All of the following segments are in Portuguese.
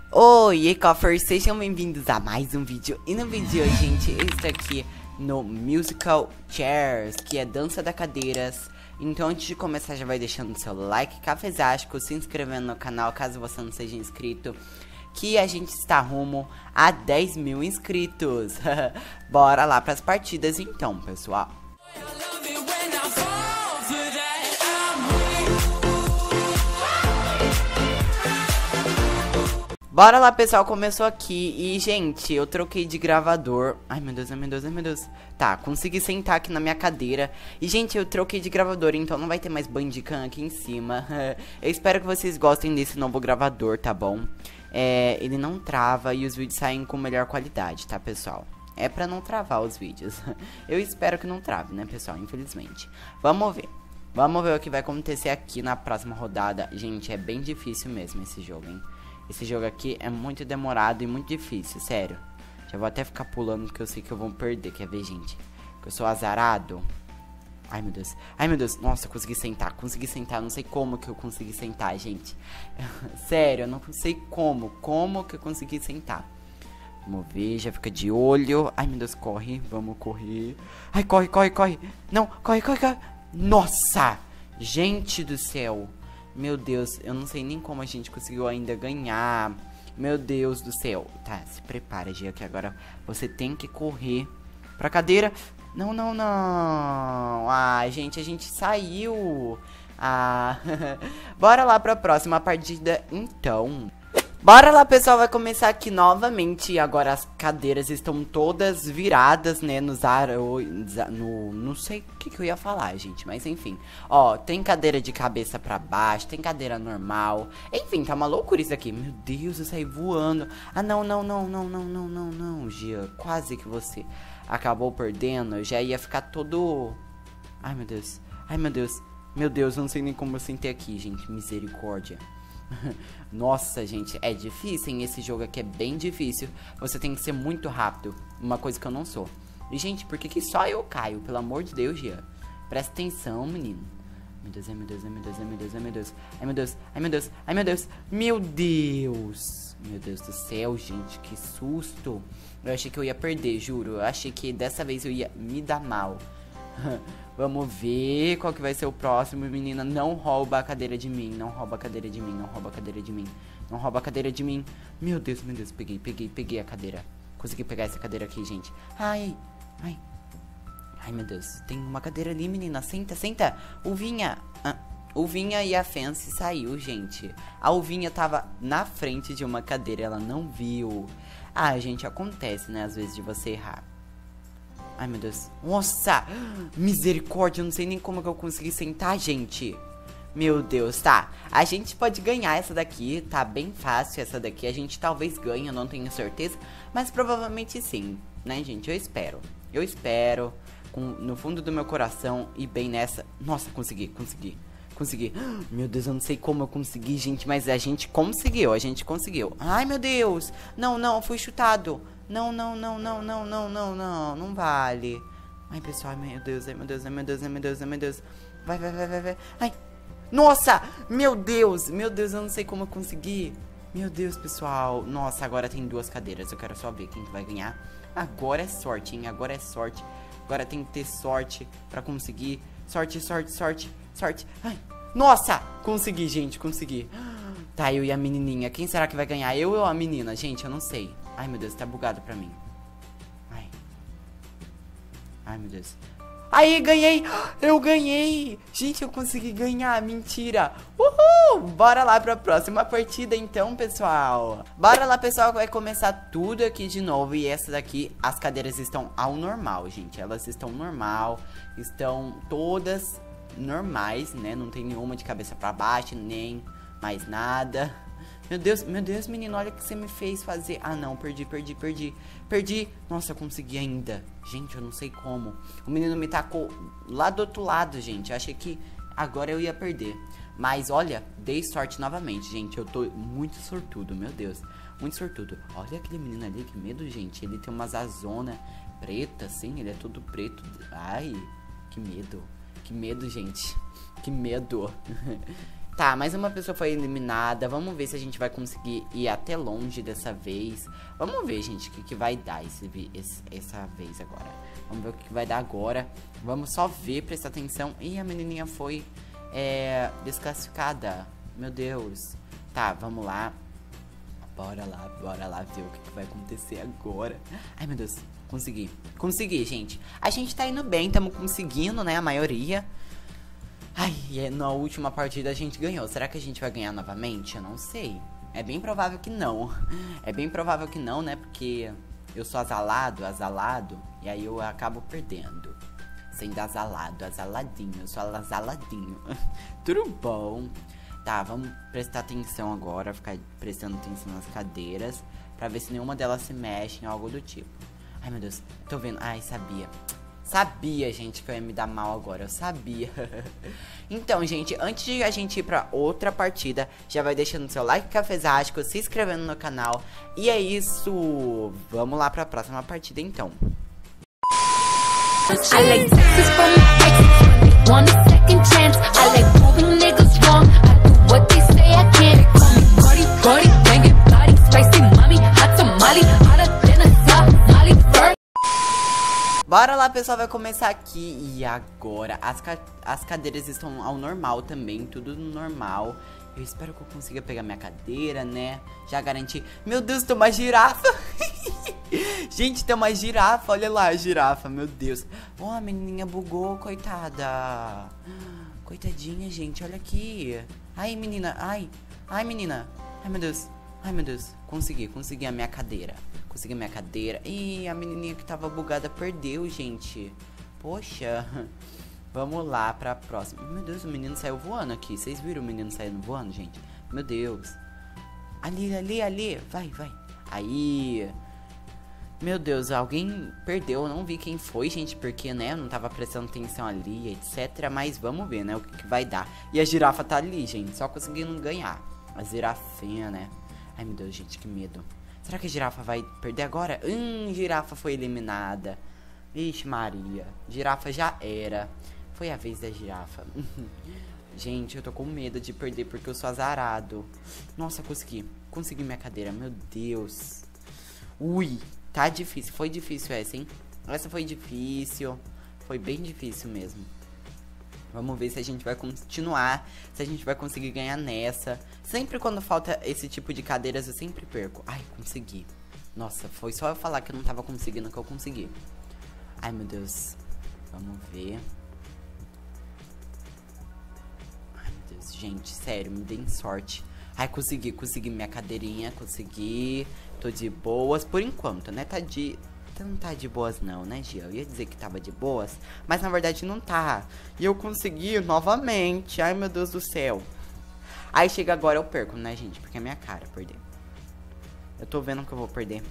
Oi, Coffers, sejam bem-vindos a mais um vídeo. E no vídeo de hoje, gente, eu estou aqui no Musical Chairs, que é dança das cadeiras. Então, antes de começar, já vai deixando seu like cafezástico, se inscrevendo no canal, caso você não seja inscrito, que a gente está rumo a 10 mil inscritos. Bora lá para as partidas então, pessoal. Bora lá, pessoal, começou aqui e, gente, eu troquei de gravador. Ai, meu Deus, ai, meu Deus, ai, meu Deus. Tá, consegui sentar aqui na minha cadeira. E, gente, eu troquei de gravador, então não vai ter mais Bandicam aqui em cima. Eu espero que vocês gostem desse novo gravador, tá bom? Ele não trava e os vídeos saem com melhor qualidade, tá, pessoal? É pra não travar os vídeos. Eu espero que não trave, né, pessoal, infelizmente. Vamos ver. Vamos ver o que vai acontecer aqui na próxima rodada. Gente, é bem difícil mesmo esse jogo, hein? Esse jogo aqui é muito demorado e muito difícil, sério. Já vou até ficar pulando porque eu sei que eu vou perder, quer ver, gente? Que eu sou azarado. Ai, meu Deus. Ai, meu Deus. Nossa, eu consegui sentar. Consegui sentar. Não sei como que eu consegui sentar, gente. Sério, eu não sei como. Como que eu consegui sentar. Vamos ver, já fica de olho. Ai, meu Deus, corre. Vamos correr. Ai, corre, corre, corre. Não, corre, corre, corre. Nossa! Gente do céu. Meu Deus, eu não sei nem como a gente conseguiu ainda ganhar. Meu Deus do céu. Tá, se prepara, Gia, que agora você tem que correr pra cadeira. Não, não, não. Ah, gente, a gente saiu. Ah, bora lá pra próxima partida, então. Bora lá, pessoal, vai começar aqui novamente. Agora as cadeiras estão todas viradas, né, não sei o que eu ia falar, gente, mas enfim. Ó, tem cadeira de cabeça pra baixo, tem cadeira normal. Enfim, tá uma loucura isso aqui. Meu Deus, eu saí voando. Ah, não, não, não, não, não, não, não, não, Gia. Quase que você acabou perdendo. Eu já ia ficar todo... Ai, meu Deus. Ai, meu Deus. Meu Deus, eu não sei nem como eu sentei aqui, gente. Misericórdia. Nossa, gente, é difícil, hein? Esse jogo aqui é bem difícil. Você tem que ser muito rápido. Uma coisa que eu não sou. E, gente, por que só eu caio? Pelo amor de Deus, Gia. Presta atenção, menino. Meu Deus, ai, meu Deus, ai, meu Deus, ai, meu Deus, ai, meu Deus. Ai, meu Deus, ai, meu Deus, ai, meu Deus. Meu Deus. Meu Deus do céu, gente, que susto. Eu achei que eu ia perder, juro. Eu achei que dessa vez eu ia me dar mal. Vamos ver qual que vai ser o próximo, menina. Não rouba a cadeira de mim. Não rouba a cadeira de mim. Não rouba a cadeira de mim. Não rouba a cadeira de mim. Meu Deus, meu Deus. Peguei a cadeira. Consegui pegar essa cadeira aqui, gente. Ai, ai. Ai, meu Deus. Tem uma cadeira ali, menina. Senta, senta. Uvinha. Uvinha e a Fancy saiu, gente. A Uvinha tava na frente de uma cadeira. Ela não viu. Ah, gente, acontece, né? Às vezes de você errar. Ai, meu Deus. Nossa! Misericórdia, eu não sei nem como que eu consegui sentar, gente. Meu Deus, tá. A gente pode ganhar essa daqui, tá bem fácil essa daqui. A gente talvez ganhe, eu não tenho certeza. Mas provavelmente sim, né, gente? Eu espero. Eu espero, no fundo do meu coração, ir bem nessa. Nossa, consegui. Meu Deus, eu não sei como eu consegui, gente. Mas a gente conseguiu, Ai, meu Deus. Não, não, fui chutado. Não, não, não, não, não, não, não, não, não vale. Ai, pessoal, ai, meu Deus, ai, meu Deus, ai, meu Deus, ai, meu Deus, ai, meu Deus. Vai, vai, vai, vai, vai. Ai, nossa, meu Deus, eu não sei como eu consegui. Meu Deus, pessoal. Nossa, agora tem duas cadeiras, eu quero só ver quem que vai ganhar. Agora é sorte, hein, agora é sorte. Agora tem que ter sorte pra conseguir. Sorte, sorte, sorte, sorte. Ai, nossa, consegui, gente, consegui. Tá, eu e a menininha, quem será que vai ganhar? Eu ou a menina? Gente, eu não sei. Ai, meu Deus, tá bugado pra mim. Ai. Ai, meu Deus. Aí, ganhei! Eu ganhei! Gente, eu consegui ganhar, mentira! Uhul! Bora lá pra próxima partida então, pessoal. Bora lá, pessoal, vai começar tudo aqui de novo. E essa daqui, as cadeiras estão ao normal, gente. Elas estão normal, estão todas normais, né? Não tem nenhuma de cabeça pra baixo, nem mais nada. Meu Deus, menino, olha o que você me fez fazer. Ah, não, perdi. Nossa, eu consegui ainda. Gente, eu não sei como. O menino me tacou lá do outro lado, gente. Eu achei que agora eu ia perder. Mas, olha, dei sorte novamente, gente. Eu tô muito sortudo, meu Deus. Muito sortudo. Olha aquele menino ali, que medo, gente. Ele tem umas azonas pretas, assim. Ele é todo preto. Ai, que medo. Que medo, gente. Que medo. Tá, mais uma pessoa foi eliminada. Vamos ver se a gente vai conseguir ir até longe dessa vez. Vamos ver, gente, o que vai dar essa vez agora. Vamos ver o que vai dar agora. Vamos só ver, prestar atenção. Ih, a menininha foi desclassificada. Meu Deus. Tá, vamos lá. Bora lá ver o que vai acontecer agora. Ai, meu Deus. Consegui, gente. A gente tá indo bem, estamos conseguindo, né, a maioria. Ai, na última partida a gente ganhou. Será que a gente vai ganhar novamente? Eu não sei. É bem provável que não. É bem provável que não, né? Porque eu sou asalado. E aí eu acabo perdendo. Sendo azaladinho. Eu sou azaladinho. Tudo bom. Tá, vamos prestar atenção agora. Ficar prestando atenção nas cadeiras. Pra ver se nenhuma delas se mexe em algo do tipo. Ai, meu Deus. Tô vendo. Ai, Sabia, gente, que eu ia me dar mal agora. Eu sabia. Então, gente, antes de a gente ir pra outra partida, já vai deixando seu like cafezástico, se inscrevendo no canal. E é isso. Vamos lá pra próxima partida, então. Bora lá, pessoal, vai começar aqui. E agora, as cadeiras estão ao normal também, tudo normal. Eu espero que eu consiga pegar minha cadeira, né? Já garanti. Meu Deus, tem uma girafa. Gente, tem uma girafa, olha lá a girafa, meu Deus. Oh, a menininha bugou, coitada. Coitadinha, gente, olha aqui. Ai, menina, ai, menina. Ai, meu Deus, consegui a minha cadeira. Consegui minha cadeira. Ih, a menininha que tava bugada perdeu, gente. Poxa. Vamos lá pra próxima. Meu Deus, o menino saiu voando aqui. Vocês viram o menino saindo voando, gente? Meu Deus. Ali. Vai. Aí. Meu Deus, alguém perdeu. Eu não vi quem foi, gente, porque, né, eu não tava prestando atenção ali, etc. Mas vamos ver, né, o que vai dar. E a girafa tá ali, gente, só conseguindo ganhar. A girafinha, né? Ai, meu Deus, gente, que medo. Será que a girafa vai perder agora? Girafa foi eliminada. Vixe Maria, girafa já era. Foi a vez da girafa. Gente, eu tô com medo de perder porque eu sou azarado. Nossa, consegui minha cadeira, meu Deus. Ui, tá difícil, foi difícil essa, hein? Essa foi difícil, foi bem difícil mesmo. Vamos ver se a gente vai continuar, se a gente vai conseguir ganhar nessa. Sempre quando falta esse tipo de cadeiras, eu sempre perco. Ai, consegui. Nossa, foi só eu falar que eu não tava conseguindo que eu consegui. Ai, meu Deus. Vamos ver. Ai, meu Deus, gente, sério, me deem sorte. Ai, consegui minha cadeirinha, consegui. Tô de boas, por enquanto, né? Não tá de boas não, né, Gia? Eu ia dizer que tava de boas, mas na verdade não tá. E eu consegui novamente. Ai, meu Deus do céu. Aí chega agora eu perco, né, gente? Porque é minha cara perder. Eu tô vendo que eu vou perder.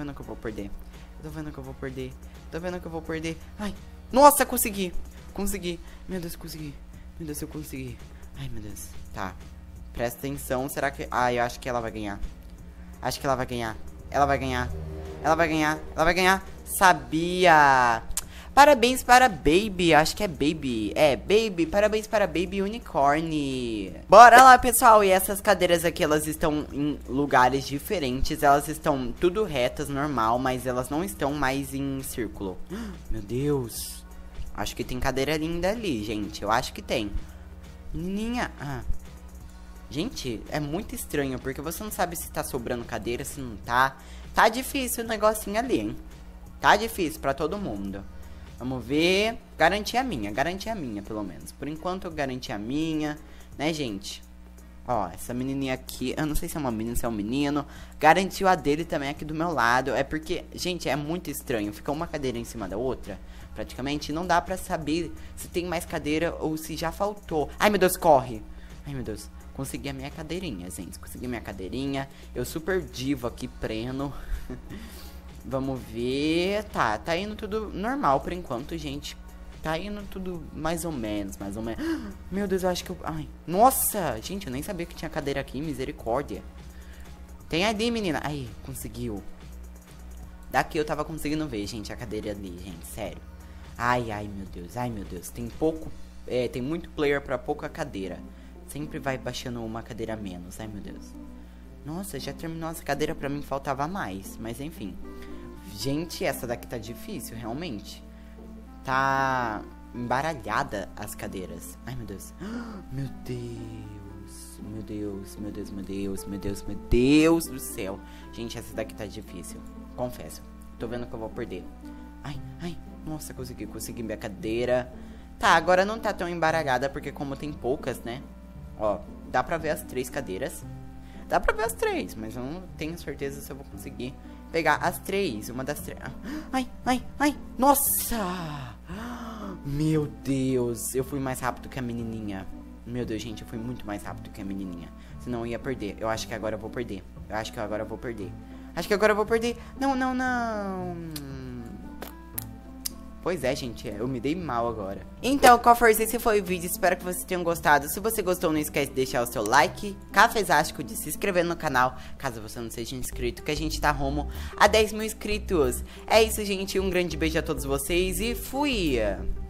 Ai, nossa, consegui. Meu Deus, eu consegui. Ai, meu Deus. Tá. Presta atenção. Será que... Ah, eu acho que ela vai ganhar. Ela vai ganhar. Sabia. Parabéns para Baby. Acho que é Baby. É, Baby. Parabéns para Baby Unicorn. Bora lá, pessoal. E essas cadeiras aqui, elas estão em lugares diferentes. Elas estão tudo retas, normal. Mas elas não estão mais em círculo. Meu Deus. Acho que tem cadeira linda ali, gente. Eu acho que tem. Menininha. Gente, é muito estranho, porque você não sabe se tá sobrando cadeira, se não tá. Tá difícil o negocinho ali, hein? Tá difícil pra todo mundo. Vamos ver. Garanti a minha, pelo menos. Por enquanto eu garanti a minha, né, gente? Ó, essa menininha aqui, eu não sei se é uma menina, se é um menino. Garantiu a dele também aqui do meu lado. É porque, gente, é muito estranho. Fica uma cadeira em cima da outra, praticamente. Não dá pra saber se tem mais cadeira ou se já faltou. Ai, meu Deus, corre. Ai, meu Deus. Consegui a minha cadeirinha, gente. Eu super divo aqui, preno. Vamos ver. Tá indo tudo normal por enquanto, gente. Tá indo tudo mais ou menos. Meu Deus, eu acho que eu... Ai, nossa, gente, eu nem sabia que tinha cadeira aqui. Misericórdia. Tem ali, menina. Aí, conseguiu. Daqui eu tava conseguindo ver, gente, a cadeira ali, gente. Sério. Ai, meu Deus. Tem pouco... tem muito player pra pouca cadeira. Sempre vai baixando uma cadeira a menos. Ai, meu Deus. Nossa, já terminou essa cadeira, pra mim faltava mais. Mas enfim. Gente, essa daqui tá difícil, realmente. Tá embaralhada as cadeiras. Ai, meu Deus. Meu Deus. Meu Deus, meu Deus, meu Deus, meu Deus, meu Deus do céu. Gente, essa daqui tá difícil. Confesso. Tô vendo que eu vou perder. Ai, ai. Nossa, consegui minha cadeira. Tá, agora não tá tão embaralhada, porque como tem poucas, né? Ó, dá pra ver as 3 cadeiras. Dá pra ver as 3, mas eu não tenho certeza se eu vou conseguir pegar as 3. Uma das 3. Ai, ai, ai. Nossa! Meu Deus. Eu fui mais rápido que a menininha. Meu Deus, gente, eu fui muito mais rápido que a menininha. Senão eu ia perder. Eu acho que agora eu vou perder. Acho que agora eu vou perder. Não, não, não. Pois é, gente, eu me dei mal agora. Então, qual foi esse foi o vídeo, espero que vocês tenham gostado. Se você gostou, não esquece de deixar o seu like, cafezástico, de se inscrever no canal, caso você não seja inscrito, que a gente tá rumo a 10 mil inscritos. É isso, gente, um grande beijo a todos vocês e fui!